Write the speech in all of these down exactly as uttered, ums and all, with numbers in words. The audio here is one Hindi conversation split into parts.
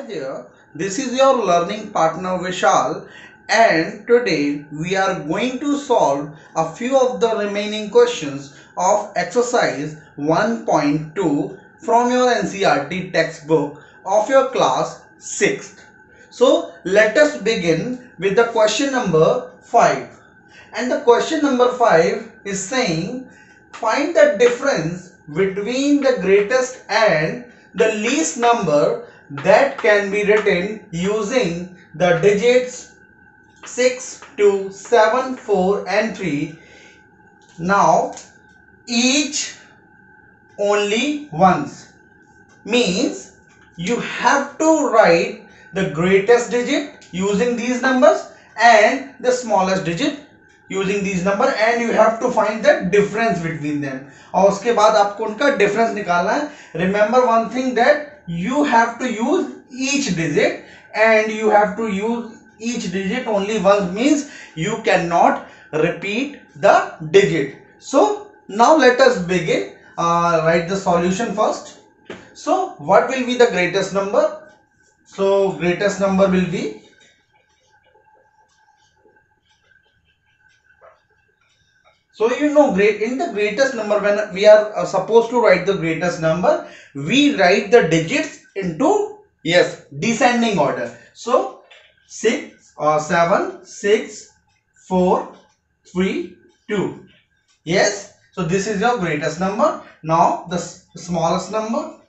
there, this is your learning partner Vishal, and today we are going to solve a few of the remaining questions of exercise one point two from your N C E R T textbook of your class sixth. So let us begin with the question number five. And the question number five is saying, find the difference between the greatest and the least number that can be written using the digits six, two, seven, four and three. Now each only once means you have to write the greatest digit using these numbers and the smallest digit using these number, and you have to find the difference between them. और उसके बाद आपको उनका difference निकालना है. Remember one thing, that you have to use each digit and you have to use each digit only once, means you cannot repeat the digit. So now let us begin. Uh, write the solution first. So what will be the greatest number? So greatest number will be So you know, great in the greatest number, when we are uh, supposed to write the greatest number, we write the digits into, yes, descending order. So six or seven, six, four, three, two. Yes. So this is your greatest number. Now the smallest number.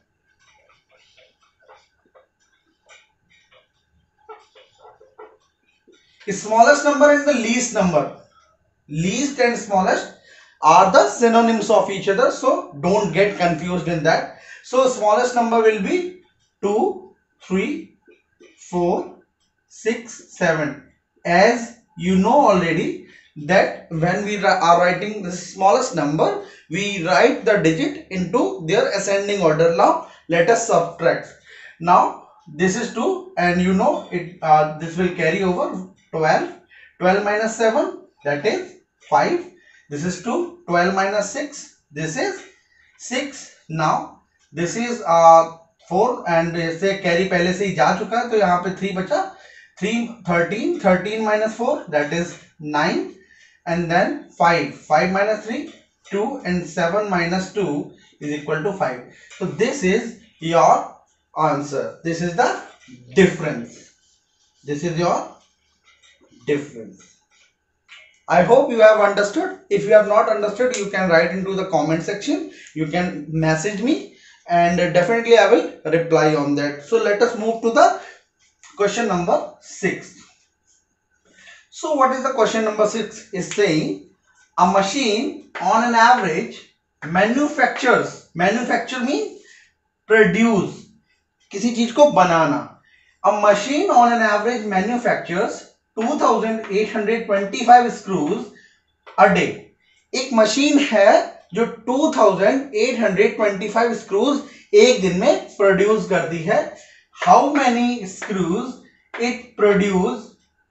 The smallest number and the least number. Least and smallest are the synonyms of each other, so don't get confused in that. So smallest number will be two, three, four, six, seven. As you know already that when we are writing the smallest number, we write the digit into their ascending order. Now let us subtract. Now this is two, and you know it uh, this will carry over. twelve. twelve minus seven, that is five. This is two. twelve minus six, this is six. Now this is uh, four, and से carry पहले से ही जा चुका है, तो यहाँ पे three बचा. three, thirteen. thirteen minus four, that is nine. And then five. five minus three, two, and seven minus two is equal to five. So this is your answer. This is the difference. This is your difference. I hope you have understood. If you have not understood, you can write into the comment section. You can message me, and definitely I will reply on that. So let us move to the question number six. So what is the question number six? Is saying a machine on an average manufactures. Manufacture means produce. किसी चीज को बनाना. A machine on an average manufactures two thousand eight hundred twenty-five screws a day. एक मशीन है जो two thousand eight hundred twenty-five screws एक दिन में प्रोड्यूस करती है. How many screws it produce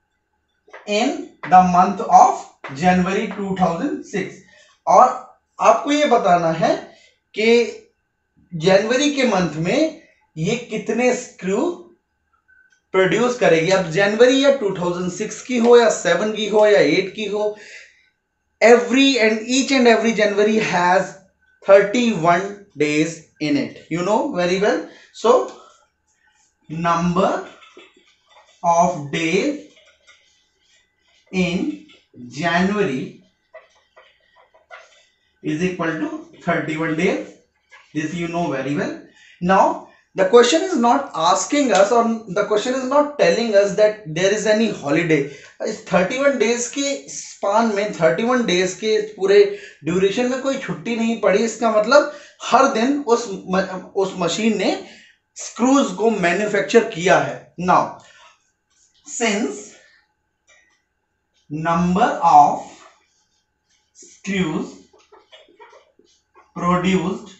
in the month of January two thousand six? और आपको ये बताना है कि जनवरी के मंथ में ये कितने स्क्रू प्रोड्यूस करेगी. अब जनवरी या two thousand six की हो या seven की हो या eight की हो, every and each and every January has thirty-one days in it. You know very well. So number of days in January is equal to thirty-one days. This you know very well. Now the question is not asking us, or the question is not telling us that there is any holiday. इस thirty-one days के स्पान में, thirty-one days के पूरे ड्यूरेशन में कोई छुट्टी नहीं पड़ी. इसका मतलब हर दिन उस उस मशीन ने स्क्रूज को मैन्युफैक्चर किया है. Now since number of screws produced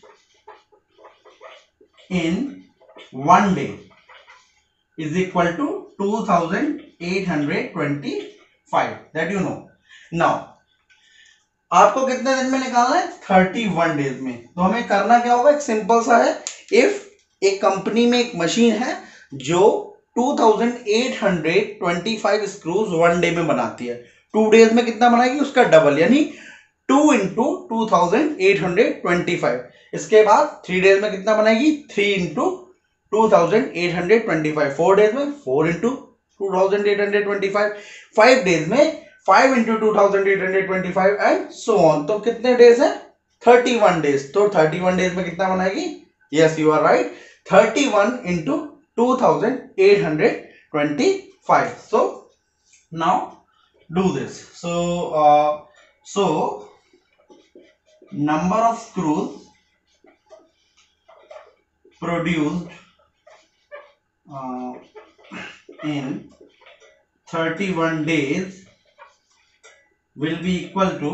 in one day is equal to two thousand eight hundred twenty-five. That you know. Now आपको कितने दिन में निकालना है? thirty-one डेज में. तो हमें करना क्या होगा? एक सिंपल सा है. इफ एक कंपनी में एक मशीन है जो two thousand eight hundred twenty five screws one day में बनाती है, टू डेज में कितना बनाएगी उसका डबल, यानी two into two thousand eight hundred twenty five. इसके बाद थ्री डेज में कितना बनाएगी, three into two thousand eight hundred twenty five. Four days में four into two thousand eight hundred twenty five. Five days में five into two thousand eight hundred twenty five and so on. तो कितने डेज है, थर्टी वन डेज। तो थर्टी वन डेज में कितना बनाएगी, yes you are right, thirty one into two thousand eight hundred twenty five. So now do this. So uh, so number of screws produced uh, in thirty-one days will be equal to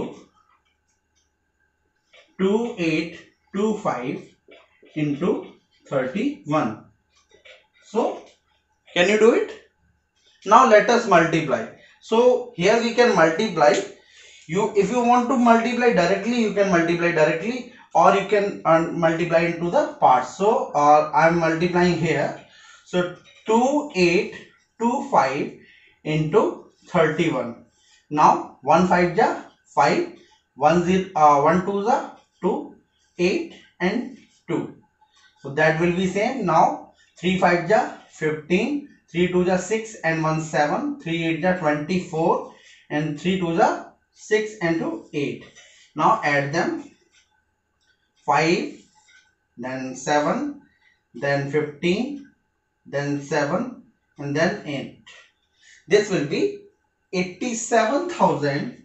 two thousand eight hundred twenty-five into thirty-one. So can you do it? Now let us multiply. So here we can multiply. You, if you want to multiply directly, you can multiply directly, or you can uh, multiply into the parts. So uh, I am multiplying here. So two thousand eight hundred twenty-five into thirty-one. Now one five ja five, one zero, uh, one two ja two, eight and two. So that will be same. Now three five ja fifteen, three two ja six and one seven, three eight ja twenty-four and three two ja six and two eight. Now add them, five, then seven, then fifteen, then seven and then eight. This will be eighty-seven thousand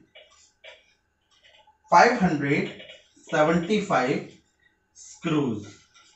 five hundred seventy-five screws.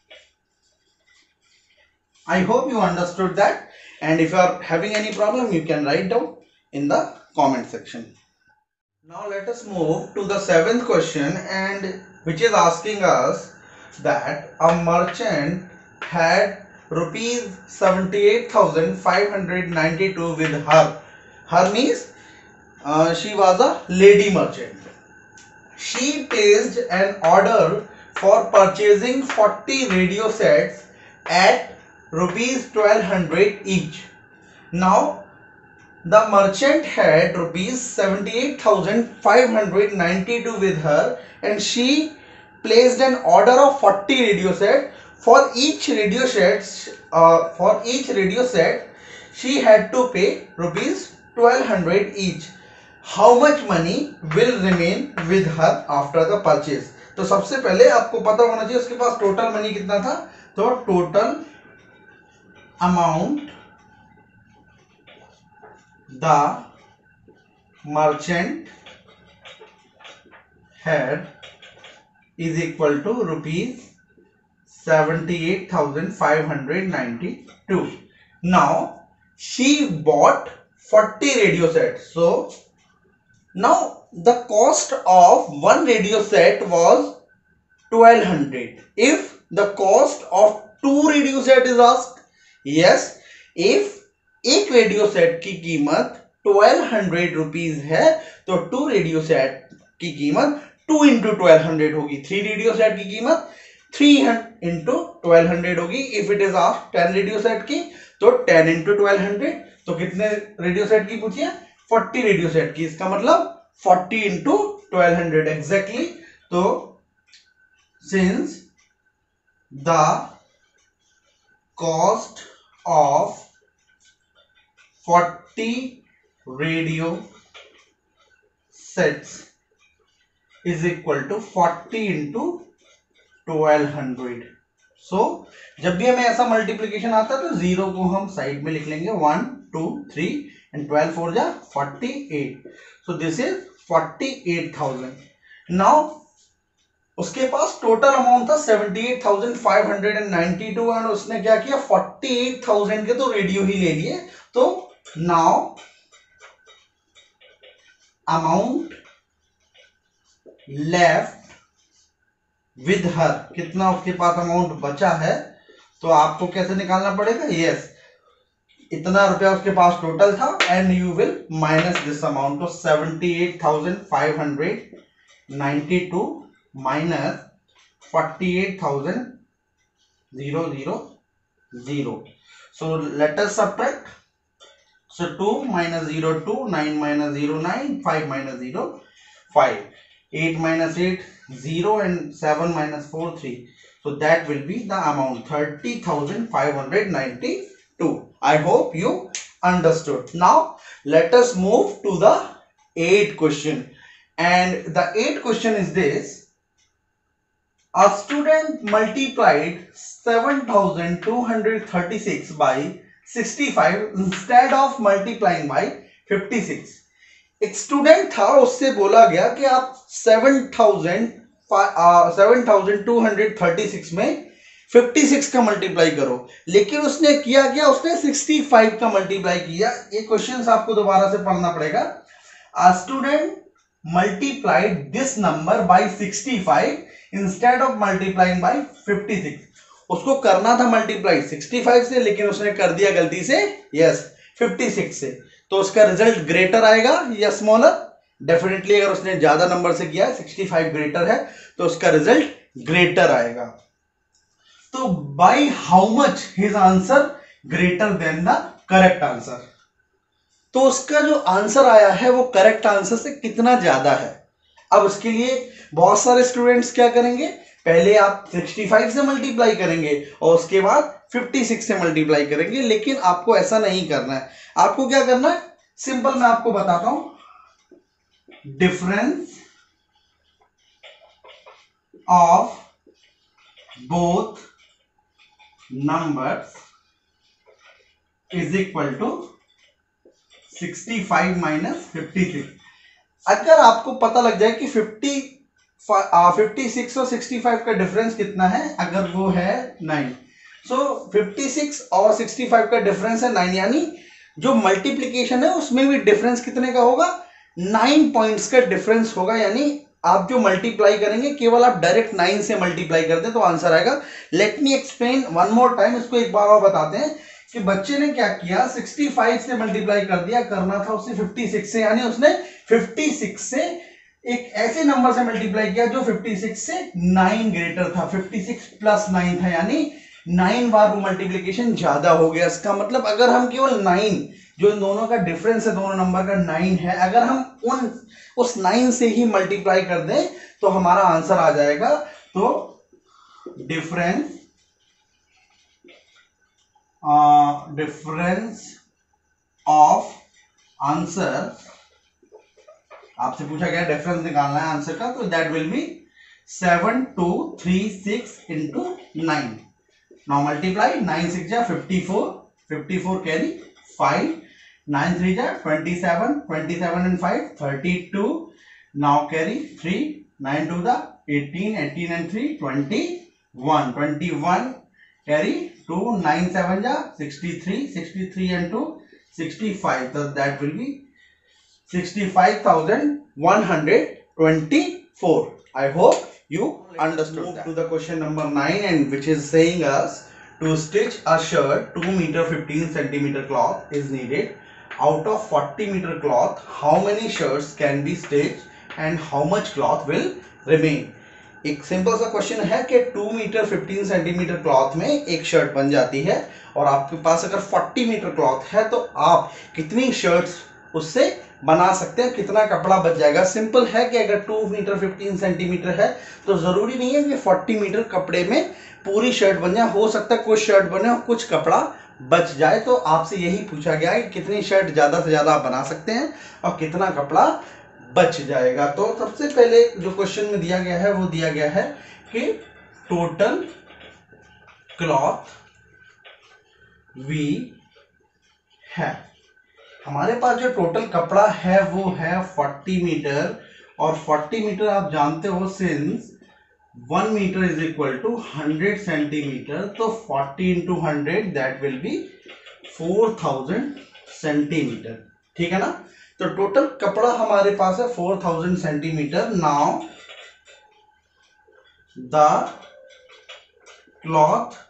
I hope you understood that, and if you are having any problem, you can write down in the comment section. Now let us move to the seventh question, and which is asking us that a merchant had rupees seventy-eight thousand five hundred ninety-two with her. Her means uh, she was a lady merchant. She placed an order for purchasing forty radio sets at rupees twelve hundred each. Now the merchant had rupees seventy-eight thousand five hundred ninety-two with her, and she placed an order of forty radio set. For each radio set, uh, for each radio set, she had to pay rupees twelve hundred each. How much money will remain with her after the purchase? तो सबसे पहले आपको पता होना चाहिए उसके पास टोटल मनी कितना था। तो total amount the merchant had is equal to rupees seventy-eight thousand five hundred ninety-two. Now she bought forty radio sets. So now the cost of one radio set was twelve hundred. If the cost of two radio set is asked, yes, if एक रेडियो सेट की कीमत ट्वेल्व हंड्रेड रुपीज है तो टू रेडियो सेट की कीमत टू इंटू ट्वेल्व हंड्रेड होगी। थ्री रेडियो सेट की कीमत थ्री इंटू ट्वेल्व हंड्रेड होगी। If it is of ten radio set की तो टेन इंटू ट्वेल्व हंड्रेड। तो कितने रेडियो सेट की पूछिए, फोर्टी रेडियो सेट की। इसका मतलब forty into twelve hundred exactly. तो since the cost of forty radio sets is equal to forty into twelve hundred. So जब भी हमें ऐसा मल्टीप्लिकेशन आता है तो जीरो को हम साइड में लिख लेंगे, one two three and twelve four जा forty eight. So this is forty eight thousand. Now उसके पास टोटल अमाउंट था seventy eight thousand five hundred ninety two and उसने क्या किया फोर्टी एट थाउजेंड के तो रेडियो ही ले लिए. तो now amount left with her, कितना उसके पास अमाउंट बचा है तो आपको कैसे निकालना पड़ेगा. यस yes, इतना रुपया उसके पास टोटल था and you will minus this amount. तो seventy eight thousand five hundred ninety two minus forty eight thousand zero zero zero. So let us subtract. So two minus zero two, nine minus zero nine, five minus zero five, eight minus eight zero, and seven minus four three. So that will be the amount thirty thousand five hundred ninety-two. I hope you understood. Now let us move to the eighth question, and the eighth question is this. A student multiplied seven thousand two hundred thirty-six by sixty-five instead of multiplying by fifty-six. एक स्टूडेंट था, उससे बोला गया कि आप seven thousand seven thousand two hundred thirty six में फिफ्टी सिक्स का मल्टीप्लाई करो, लेकिन उसने किया क्या, उसने सिक्सटी फाइव का मल्टीप्लाई किया. ये क्वेश्चन आपको दोबारा से पढ़ना पड़ेगा. A student multiplied this number by sixty-five instead of multiplying by fifty-six. उसको करना था मल्टीप्लाई सिक्सटी फाइव से, लेकिन उसने कर दिया गलती से यस फिफ्टी सिक्स से. तो उसका रिजल्ट ग्रेटर आएगा या स्मॉलर? डेफिनेटली अगर उसने ज्यादा नंबर से किया है, सिक्सटी फाइव ग्रेटर है, तो उसका रिजल्ट ग्रेटर आएगा. तो by how much his answer greater than the correct answer. तो उसका जो आंसर आया है वो करेक्ट आंसर से कितना ज्यादा है. अब उसके लिए बहुत सारे स्टूडेंट्स क्या करेंगे, पहले आप सिक्सटी फाइव से मल्टीप्लाई करेंगे और उसके बाद फिफ्टी सिक्स से मल्टीप्लाई करेंगे, लेकिन आपको ऐसा नहीं करना है. आपको क्या करना है, सिंपल मैं आपको बताता हूं. Difference of both numbers is equal to sixty five minus fifty six. अगर आपको पता लग जाए कि फिफ्टी फिफ्टी सिक्स और सिक्सटी फाइव का डिफरेंस कितना है, अगर वो है नाइन, सो फिफ्टी सिक्स और सिक्सटी फाइव का डिफरेंस है नाइन, यानी जो मल्टीप्लिकेशन है उसमें भी डिफरेंस कितने का होगा, नाइन पॉइंट्स का डिफरेंस होगा. यानी आप जो मल्टीप्लाई करेंगे केवल आप डायरेक्ट नाइन से मल्टीप्लाई कर दें तो आंसर आएगा. Let me explain one more time. इसको एक बार और बताते हैं कि बच्चे ने क्या किया, सिक्सटी फाइव से मल्टीप्लाई कर दिया, करना था उसे फिफ्टी सिक्स से, यानी उसने फिफ्टी सिक्स से एक ऐसे नंबर से मल्टीप्लाई किया जो फिफ्टी सिक्स से नाइन ग्रेटर था. फिफ्टी सिक्स प्लस नाइन था, यानी नाइन बार वो मल्टीप्लिकेशन ज्यादा हो गया. इसका मतलब अगर हम केवल नाइन, जो इन दोनों का डिफरेंस है, दोनों नंबर का नाइन है, अगर हम उन उस नाइन से ही मल्टीप्लाई कर दें तो हमारा आंसर आ जाएगा. तो डिफरेंस डिफरेंस ऑफ आंसर, आपसे पूछा गया डिफरेंस निकालना है आंसर का, तो that will be seven two three six into nine. Now multiply, nine six जा fifty four, fifty four carry five, nine three जा twenty seven, twenty seven and five thirty two, now carry three, nine two दा eighteen, eighteen and three twenty one, twenty one carry two, nine seven ja sixty-three, sixty-three and two sixty-five, so that will be sixty-five thousand one hundred twenty-four. I hope you understood. Move that to the question number nine, and which is saying us to stitch a shirt two meter fifteen centimeter cloth is needed. Out of forty meter cloth, how many shirts can be stitched and how much cloth will remain? एक सिंपल सा क्वेश्चन है कि two meter fifteen centimeter cloth में एक शर्ट बन जाती है, और आपके पास अगर फोर्टी मीटर क्लॉथ है तो आप कितनी शर्ट्स उससे बना सकते हैं, कितना कपड़ा बच जाएगा. सिंपल है कि अगर टू मीटर फिफ्टीन सेंटीमीटर है तो जरूरी नहीं है कि फोर्टी मीटर कपड़े में पूरी शर्ट बन जाए. हो सकता है कुछ शर्ट बने और कुछ कपड़ा बच जाए. तो आपसे यही पूछा गया है कि कितनी शर्ट ज्यादा से ज्यादा आप बना सकते हैं और कितना कपड़ा बच जाएगा. तो सबसे पहले जो क्वेश्चन में दिया गया है वो दिया गया है कि टोटल क्लॉथ वी है, हमारे पास जो टोटल कपड़ा है वो है फोर्टी मीटर, और फोर्टी मीटर आप जानते हो since one meter is equal to hundred centimeter, तो forty into hundred that will be four thousand centimeter. ठीक है ना. तो टोटल कपड़ा हमारे पास है four thousand centimeter. Now the cloth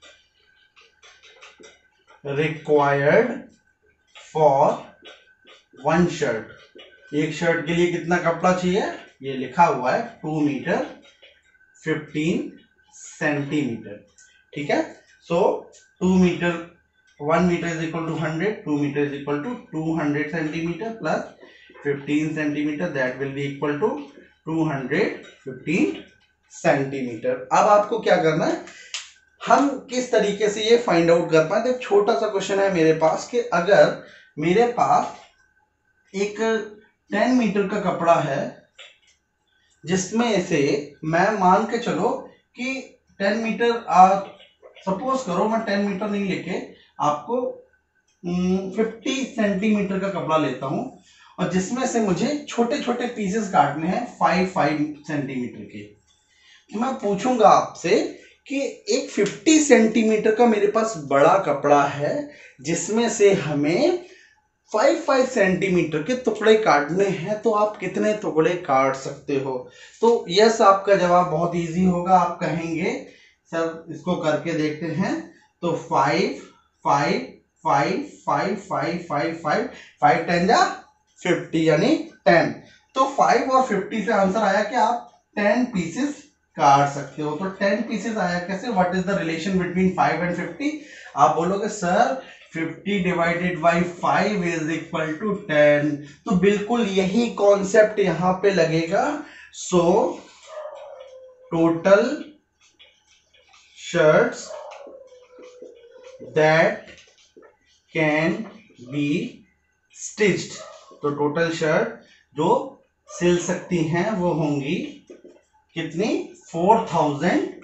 required for one shirt, एक शर्ट के लिए कितना कपड़ा चाहिए, ये लिखा हुआ है टू मीटर फिफ्टीन सेंटीमीटर. ठीक है. So two meter, one meter is equal to hundred, two meter is equal to two hundred centimeter plus fifteen centimeter, that will be equal to two hundred fifteen centimeter. अब आपको क्या करना है, हम किस तरीके से ये फाइंड आउट कर पाए। एक छोटा सा क्वेश्चन है मेरे पास कि अगर मेरे पास एक टेन मीटर का कपड़ा है जिसमें से मैं मान के चलो कि टेन मीटर, सपोज करो मैं टेन मीटर नहीं लेके आपको फिफ्टी सेंटीमीटर का कपड़ा लेता हूं और जिसमें से मुझे छोटे छोटे पीसेस काटने हैं फाइव फाइव सेंटीमीटर के। तो मैं पूछूंगा आपसे कि एक फिफ्टी सेंटीमीटर का मेरे पास बड़ा कपड़ा है जिसमें से हमें फाइव फाइव सेंटीमीटर के टुकड़े काटने हैं, तो आप कितने टुकड़े काट सकते हो। तो यस, आपका जवाब बहुत इजी होगा। आप कहेंगे सर इसको करके देखते हैं, तो five five five five five five five five ten जा फिफ्टी यानी टेन। तो फाइव और फिफ्टी से आंसर आया कि आप टेन पीसेस काट सकते हो। तो टेन पीसेस आया कैसे, what is the relation between five and fifty. आप बोलोगे sir fifty divided by five is equal to ten. तो बिल्कुल यही कॉन्सेप्ट यहां पे लगेगा। So total shirts that can be stitched, तो टोटल शर्ट जो सिल सकती हैं वो होंगी कितनी, four thousand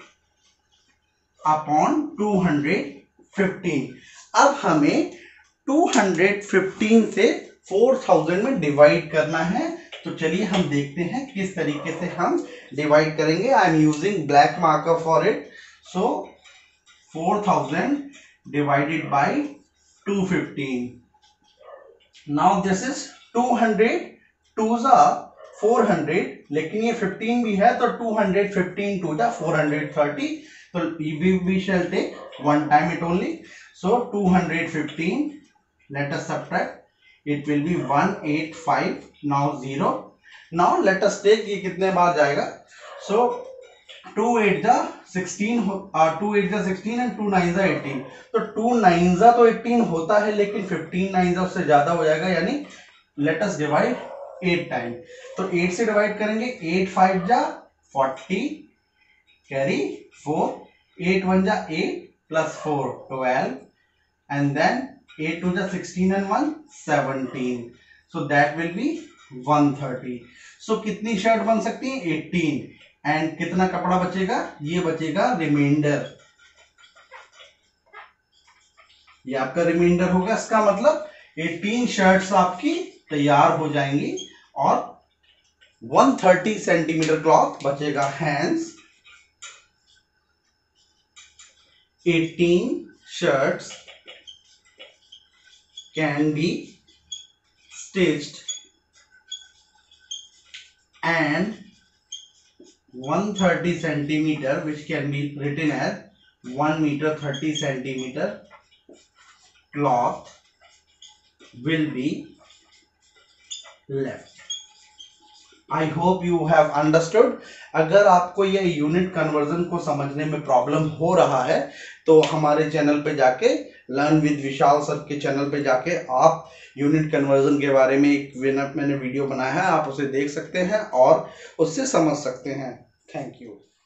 upon two hundred fifteen. अब हमें टू हंड्रेड फिफ्टीन से फोर थाउजेंड में डिवाइड करना है। तो चलिए हम देखते हैं किस तरीके से हम डिवाइड करेंगे। I am using black marker for it. So four thousand divided by two fifteen. Now this is two hundred, two जा फोर हंड्रेड, लेकिन ये फिफ्टीन भी है तो टू हंड्रेड फिफ्टीन टू जा फोर हंड्रेड थर्टी। तो we, we shall take one time it only. So two hundred fifteen, let us subtract, it will be one eighty-five, now zero. Now let us take, ये कितने बार जाएगा, so two eight जा sixteen, two eight जा sixteen and two nine जा eighteen। तो two nine जा तो eighteen होता है लेकिन fifteen nine जा उससे ज्यादा हो जाएगा, यानी let us divide eight time। तो eight से डिवाइड करेंगे, eight five जा forty, carry four, eight one जा eight plus four twelve, and then eight two जा sixteen and one seventeen, so that will be one thirty। so कितनी शर्ट बन सकती है, eighteen, and कितना कपड़ा बचेगा, ये बचेगा रिमाइंडर, ये आपका रिमाइंडर होगा। इसका मतलब eighteen शर्ट्स आपकी तैयार हो जाएंगी और one thirty सेंटीमीटर क्लॉथ बचेगा। Hence eighteen shirts can be stitched and one thirty centimeter, which can be written as one meter thirty centimeter cloth will be left. I hope you have understood. अगर आपको ये यूनिट कन्वर्जन को समझने में प्रॉब्लम हो रहा है तो हमारे चैनल पे जाके, लर्न विद विशाल सर के चैनल पे जाके आप यूनिट कन्वर्जन के बारे में एक मैंने वीडियो बनाया है, आप उसे देख सकते हैं और उससे समझ सकते हैं। Thank you.